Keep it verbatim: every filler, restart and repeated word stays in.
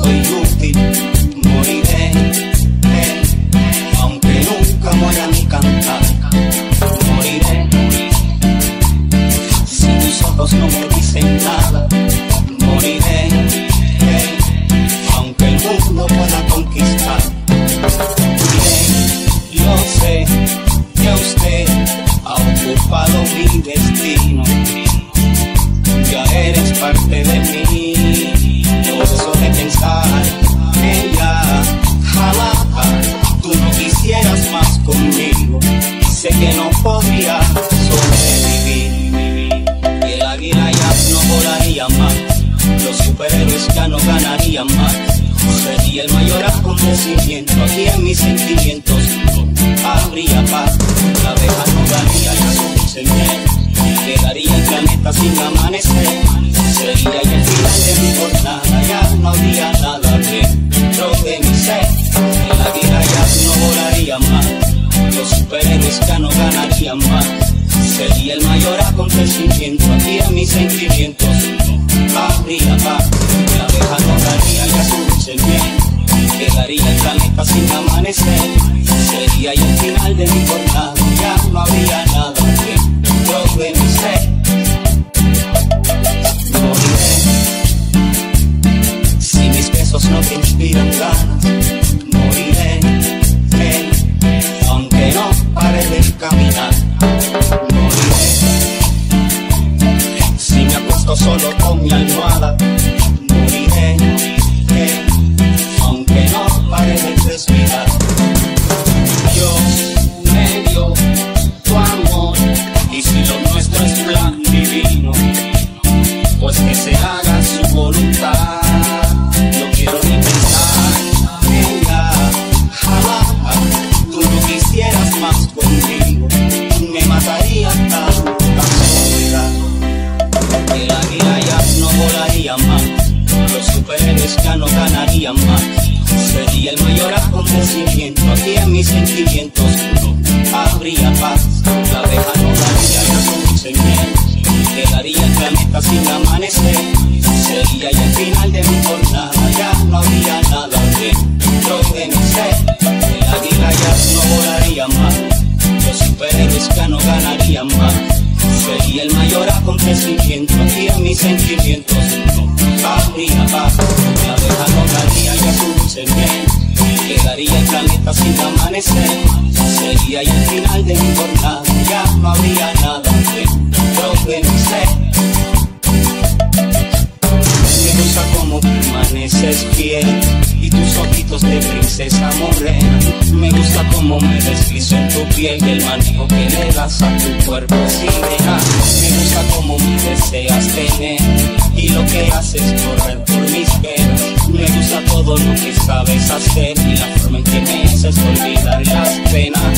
soy útil, moriré, eh, aunque nunca muera mi cantar, moriré. Si tus ojos no me dicen nada, moriré, eh, aunque el mundo pueda conquistar. Bien, yo sé que usted ha ocupado mi destino, ya eres parte de mí. Por eso de pensar que ya jamás tú no quisieras más conmigo, sé que no podría sobrevivir. Y el águila ya no volaría más, los superhéroes ya no ganarían más. Sería el mayor acontecimiento aquí en mis sentimientos. Habría paz, la abeja no daría ya su dulce miel, quedaría el planeta sin amanecer. Sería ya el final de mi jornada, ya no habría nada dentro de mi ser. El águila ya no volaría más, los superhéroes ya no ganarían más. Sería el mayor acontecimiento aquí en mis sentimientos. Habría paz, la abeja no daría ya su dulce miel, quedaría el planeta sin amanecer. Sería ya el final de mi jornada, ya no habría nada dentro de mi ser. Moriré, si mis besos no te inspiran ganas, moriré, eh, aunque no pare de caminar, moriré. Si me acuesto solo con mi almohada, moriré, eh, aunque no pare de respirar. Dios me dio tu amor, y si lo nuestro es plan divino, pues que se haga su voluntad. No quiero ni pensar en ya jamás tú no quisieras más conmigo, me mataría tanta soledad. El águila ya no volaría más, los superhéroes ya no ganarían más. Sería el mayor acontecimiento aquí en mis sentimientos. No habría paz, la abeja no daría ya su dulce miel, quedaría el planeta sin amanecer. Sería ya el final de mi jornada, ya no habría nada dentro de mi ser. El águila ya no volaría más, los superhéroes ya no ganarían más. Sería el mayor acontecimiento aquí en mis sentimientos. No habría paz, la abeja no daría ya su dulce miel, quedaría el planeta sin amanecer. Sería ya el final de mi jornada, ya no habría nada dentro de mi ser. Me gusta como permaneces fiel y tus ojitos de princesa morena. Me gusta como me deslizo en tu piel y el manejo que le das a tu cuerpo sin dejar. Me gusta como me deseas tener y lo que haces correr por mis venas. Me gusta todo lo que sabes hacer y la forma en que me haces olvidar las penas.